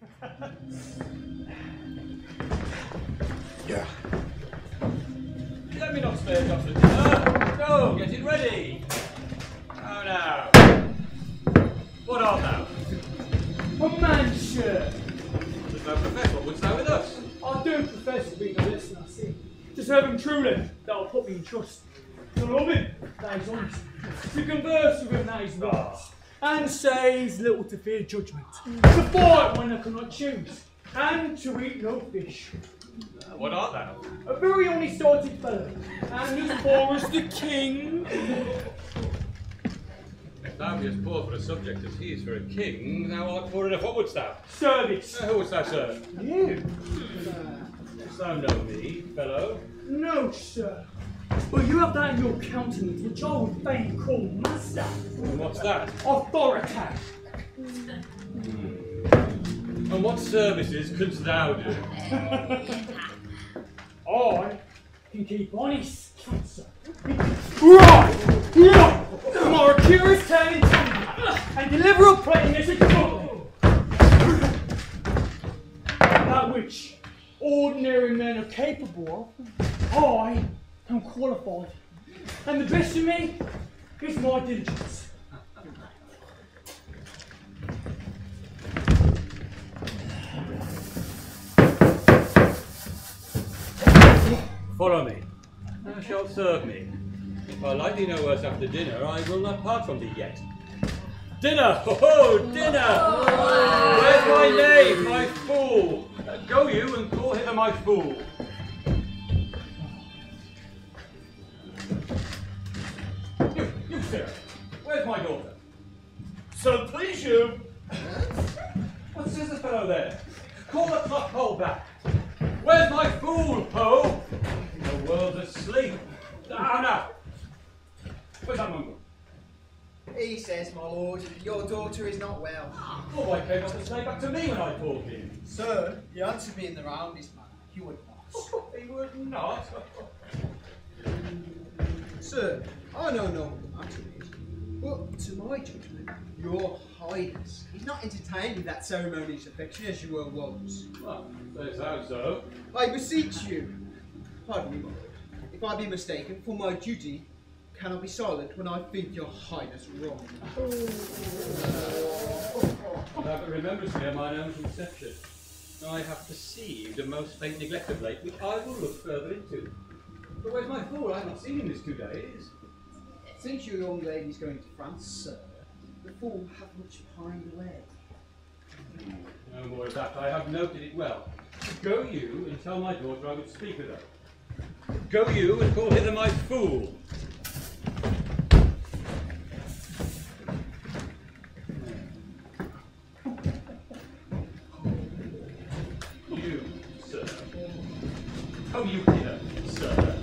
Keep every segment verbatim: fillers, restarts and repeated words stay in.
Yeah. Let me not spare you for dinner. Go, get it ready. How now? What art thou? A man, sir. There's no professor. What wouldst thou with us? I do profess to be no listener, see. To serve him truly, that'll put me in trust. To love him, that is honest. To converse with him, that is wise. And says little to fear judgment. To fight when I cannot choose. And to eat no fish. Uh, what art thou? A very honest-hearted fellow. And as poor as the king. If thou be as poor for a subject as he is for a king, thou art poor enough. What wouldst thou? Service. Uh, who wouldst thou serve? You. Dost thou know me, fellow? No, sir. But you have that in your countenance, which I would fain call master. And what's that? Authority. Hmm. And what services couldst thou do? I can keep honest counsel. Right! Right! More curious turn and deliver a plain as a good. That which ordinary men are capable of, I am qualified. And the best of me is my diligence. Follow me. Thou shalt serve me. If I like thee no worse after dinner, I will not part from thee yet. Dinner! Oh, dinner! Oh. Where's my knave, my fool? Uh, go you and call hither my fool. You, you, sir. Where's my daughter? So please you. What says the fellow there? Call the clock hole back. Where's my fool, Poe? The world's asleep. Now, now. Where's that mongrel? He says, my lord, your daughter is not well. Oh, why came not to say back to me when I called him? Sir, you answered me in the roundest manner. You would not. Oh, he would not. Sir, I know no matter it, but to my judgment, your highness is not entertained with that ceremonious affection as you were once. Well, says thou so. I beseech you, pardon me, my lord, if I be mistaken, for my duty cannot be silent when I think your highness wrong. Thou but rememberest me of mine own conception. I have perceived a most faint neglect of late, which I will look further into. But where's my fool? I have not seen him these two days. Since your young lady's going to France, sir, the fool hath much pined away. No more of that. I have noted it well. Go you and tell my daughter I would speak with her. Go you and call hither my fool. You, sir. Come you hither, sir.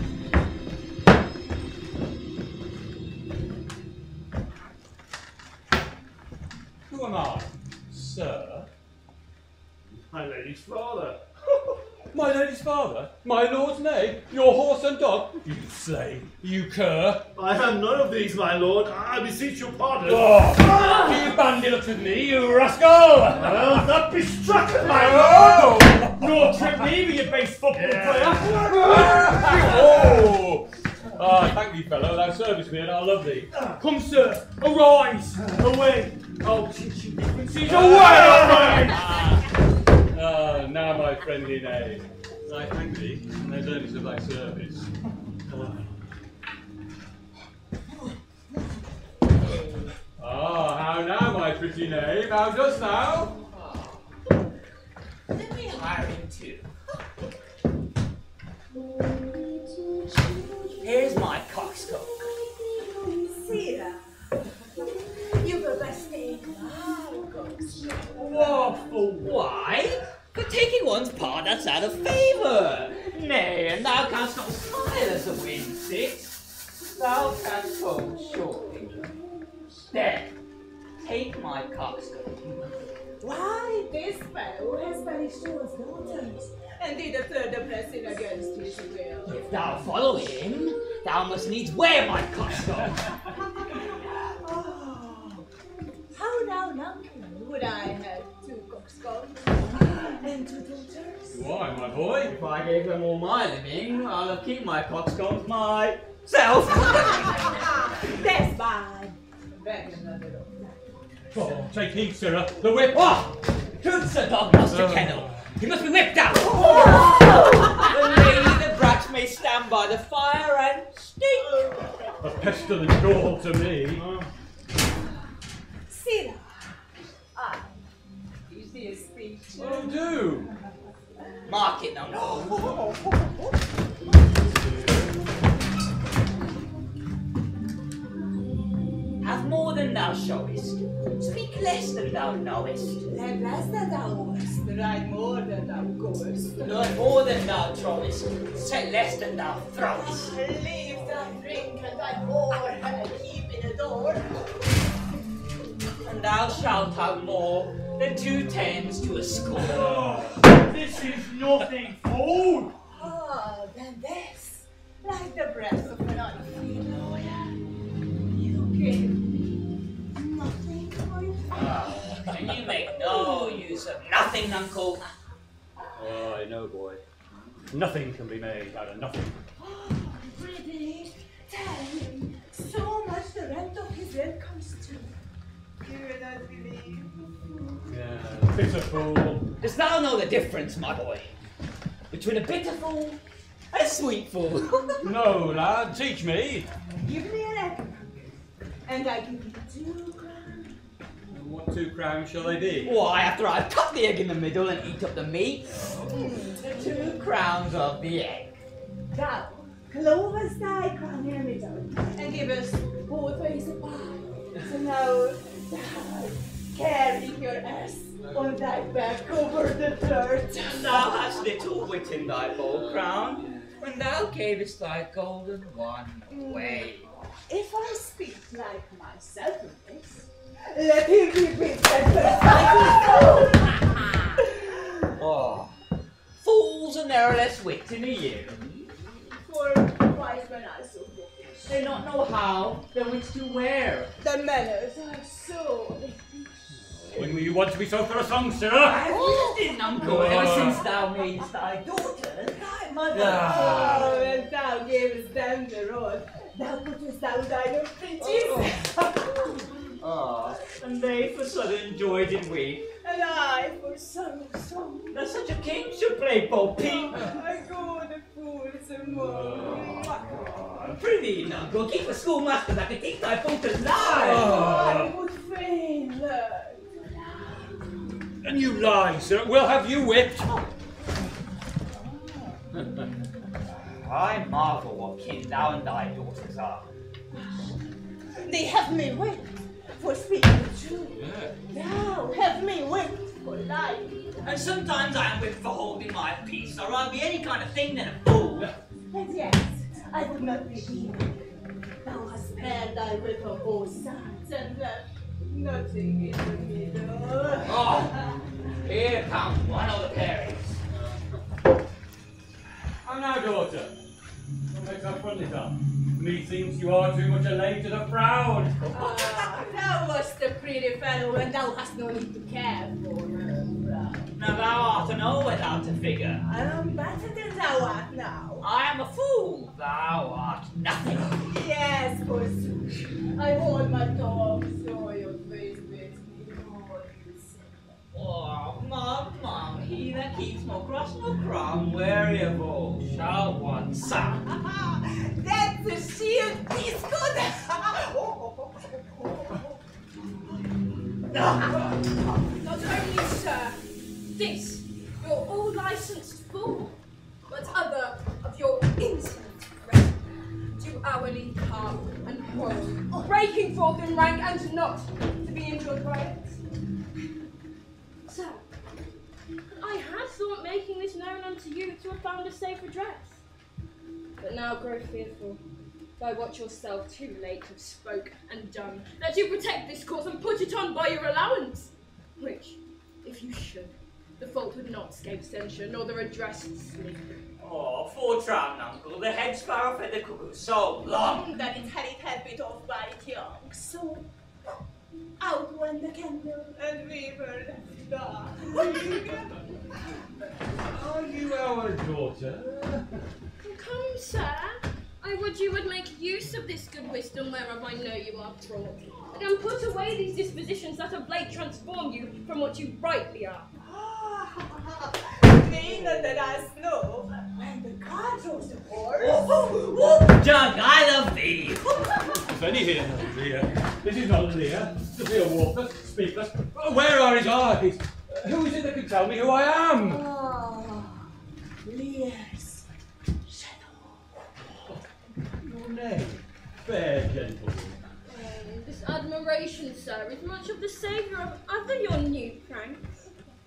Who am I, sir? My lady's father. My lady's father? My lord's knave? Your horse and dog? You slave, you cur. I have none of these, my lord. I beseech your pardon. Oh, ah! You bandit with me, you rascal! Well, not be struck with my lord! Oh! Nor trip me with your base football Yeah. player. Oh! Ah, thank thee, fellow. Thou servest me, and I love thee. Come, sir, arise, away. I'll teach you differences. Away, away! Ah, now, my friendly knave, I thank thee, and those earnings of thy service. Ah, how now, my pretty knave? How dost thou? Let me hire him too. Here's my coxcomb. Sira, you were best staying alive, coxcomb. Waffle. Why? For taking one's part that's out of favour. Nay, and thou canst not smile as the wind sits. Thou canst hold surely. There, take my coxcomb. Why, this fellow has banished yours daughters, and did a third oppressing against his will. If thou follow him, thou must needs wear my coxcomb. Oh, how now, uncle, would I have two coxcombs? boy. If I gave them all my living, I'll keep my coxcombs myself. That's bad. Then another. Oh, take heed, sirrah. The whip. Oh! Truth, Sir Dog, Master Oh. Kennel. He must be whipped out. The lady the brats may stand by the fire and stink. A pestilent gall to me. Sirrah, I use this speech. Oh, do. Mark it now. No. Have more than thou showest. Speak less than thou knowest. Let less than thou wast, ride more than thou goest. Learn more than thou throwest. Say less than thou throwest. Leave thy drink and thy whore, and keep in the door. And thou shalt have more than two tens to a score. Oh, this is nothing, fool. Ah, then this, like the breath of an unfeeling lawyer, you give me nothing for your Ah, and you make no use of nothing, uncle. Oh, I know, boy. Nothing can be made out of nothing. Pretty, tell him so much the rent of his rent comes to. You will not believe. Yeah, bitter fool. Dost thou know the difference, my boy, between a bitter fool and a sweet fool? No, lad, teach me. Give me an egg, and I give you two crowns. What two crowns shall they be? Why, after I've cut the egg in the middle and eat up the meat, the two crowns of the egg. Thou, close thy crown in the middle, and give us both ways a pie. So now, thou carry your ass on thy back over the dirt. Thou hast little wit in thy bold crown, when thou gavest thy golden one away. If I speak like myself in this, let him be with that Oh, fools and there are less wit in a year. For wise men are so foolish. They not know how their wits to wear. The manners are so. When will you want to be so for a song, sirrah? I've used it, uncle, ever since thou madest thy daughter thy mother. Oh, and thou gavest them the rod. Thou puttest down thine own princes. Ah, and they for sudden joy did weep. And I for sorrow song. That such a king should play Bo Peep. I go the fools among. Oh, prithee, uncle, keep a schoolmaster that can teach thy daughters lies. I would fain learn. And you lie, sir. We'll have you whipped. I marvel what kin thou and thy daughters are. They have me whipped for speaking the truth. Yeah. Thou have me whipped for lying. And sometimes I am whipped for holding my peace, or I'll be any kind of thing than a fool. And yet, I would not be evil. Thou hast spared thy whip on both sides and left nothing in the middle. Oh, here comes one of the parents. And now, daughter, what makes that funny up? Methinks you are too much allayed to the frown. Ah, thou wast a pretty fellow, and thou hast no need to care for her. Now thou art an old without a figure. I am better than thou art now. I am a fool. Thou art nothing. Yes, forsooth. I hold my tongue, so your face makes me more you say. Oh, mum, mum, he that keeps no cross no crumb, wary of all, shall want some. That's a shield, he's good. Not only, sir, this, your old licensed fool, but other of your insolent friends do hourly come and quarrel, breaking forth in rank and not to be enjoyed by it. Sir, I had thought making this known unto you to have found a safe address, but now grow fearful by what yourself too late have spoke and done, that you protect this cause and put it on by your allowance, which, if you should, the fault would not escape censure, nor the redress sleep. Oh, for trout, uncle, the head sparrow fed the cuckoo so long That it had it had bit off by its young. So, out went and the candle, and we were left dark. Are you our daughter? Come, sir. I would you would make use of this good wisdom whereof I know you are fraught, and put away these dispositions that of late transform you from what you rightly are. Me not that I know when the cards was the horse. Jug, I love thee. If any here knows Lear. This is not Lear. The Lear walkless, speakless. Where are his eyes? Uh, who is it that can tell me who I am? Ah, Lear's shadow. Your name, fair gentleman. Um, this admiration, sir, is much of the saviour of other your new pranks.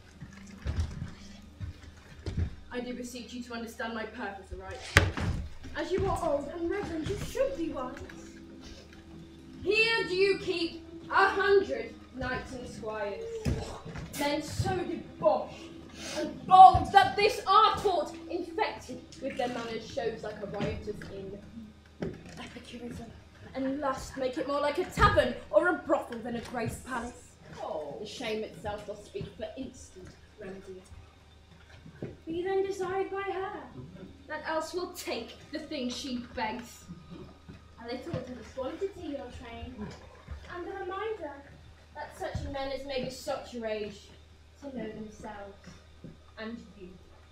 I do beseech you to understand my purpose aright. As you are old and reverend, you should be wise. Here do you keep a hundred knights and squires, men so debauched and bold that this our taught, infected with their manners, shows like a riotous inn. Epicurism and lust make it more like a tavern or a brothel than a grace palace. Oh, the shame itself doth speak for instant remedy. Be then desired by her, that else will take the thing she begs. A little to the quantity your train, and a reminder that such men as may be such rage to know themselves and you.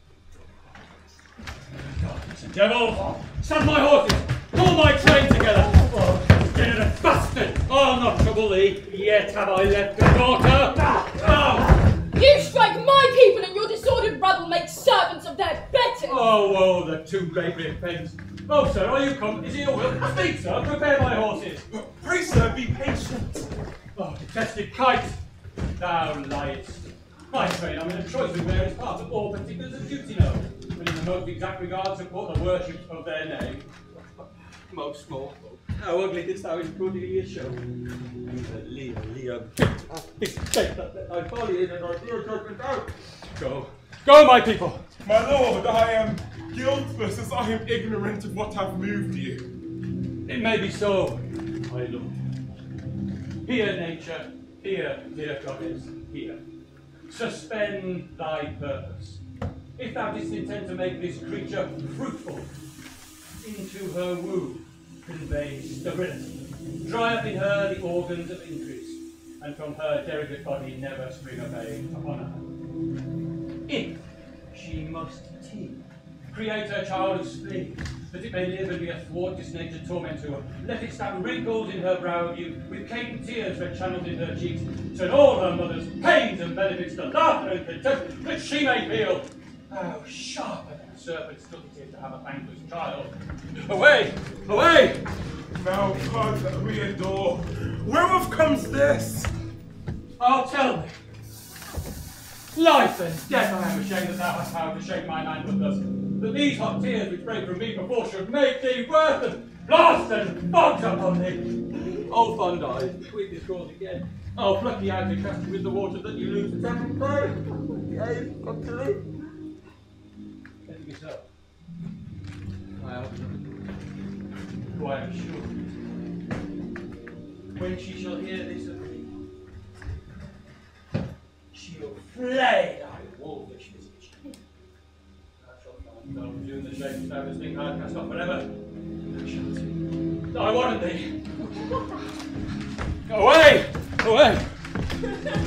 God, it's a devil! Stand my horses! Pull my train together! Oh, degenerate bastard! I'll not trouble thee, yet have I left a daughter! Oh. You strike my people, and your disordered rabble make servants of their betters! Oh, oh, the too great repent. Oh, sir, are you come? Is it your will? Speak, sir, prepare my horses. Pray, sir, be patient. Oh, detested kite! Thou liest. My train, I'm in a choice of various parts of all particulars of duty know, but in the most exact regard support the worship of their name. Most small folk, how ugly didst thou in prodigy show? Lear, Lear, this state that thy folly is and thy dear judgment out. Go, go, my people! My lord, I am guiltless as I am ignorant of what hath moved you. It may be so, my lord. Here, nature, here, dear goddess, here. Suspend thy purpose. If thou didst intend to make this creature fruitful, into her womb convey stability. Dry up in her the organs of increase, and from her derogate body never spring a babe upon her. If she must teem, create her child of spleen, that it may live and be a thwart disnature torment to her. Let it stand wrinkled in her brow of youth, with cadent tears red channeled in her cheeks, so in all her mother's pains and benefits the laughter and contempt that she may feel. How sharper than a serpent's look it is to have a thankless child. Away! Away! Thou God that we adore, whereof comes this? I'll tell thee. Life and death, I am ashamed that thou hast power to shake my manhood thus, that these hot tears which break from me before should make thee worth and blast and bogs upon thee. Old fond eyes, quit this cause again. I'll pluck thee out and cast you with the water that you lose the second time. Yea, come to thee. Let it be so. I am who I am sure. When she shall hear this of me, she'll flay thy wolfish visage. Thou shalt find thou doing the shame thou this thing I'll cast off forever. Thou shalt see. I warrant thee. Away! Away!